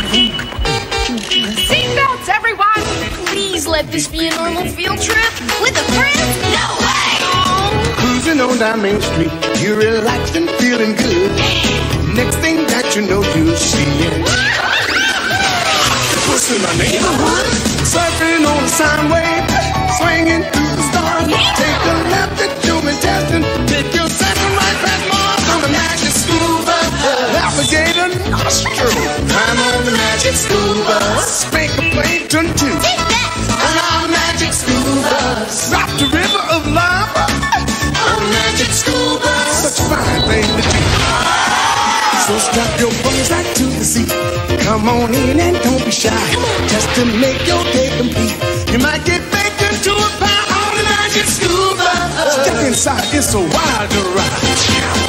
Seatbelts, everyone! Please let this be a normal field trip with a Friz No Way! Cruising on down Main Street, you're relaxed and feeling good. Next thing that you know, you're seeing what's in my neighborhood? Surfing on the sound wave, swinging through the stars. Take a left at human testing, take your second right past Mars on the magic scuba. Navigator nostril, climb on the magic scuba. Spank a plankton too, on our magic scuba. Drop the river of lava on magic scuba. Such a fine thing to do. So strap your buns right to the seat. Come on in and don't be shy. Just to make your day complete. You might get baked into a pie on the magic scuba. Step inside, it's a wild ride.